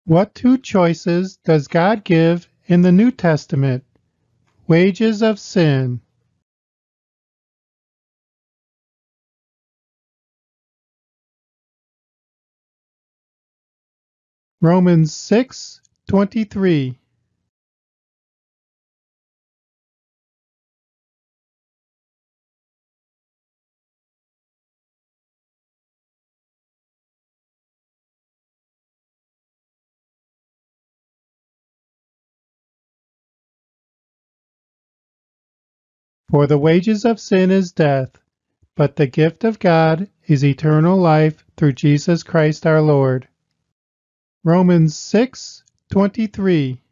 What two choices does God give in the New Testament? Wages of sin. Romans 6:23. For the wages of sin is death, but the gift of God is eternal life through Jesus Christ our Lord. Romans 6:23.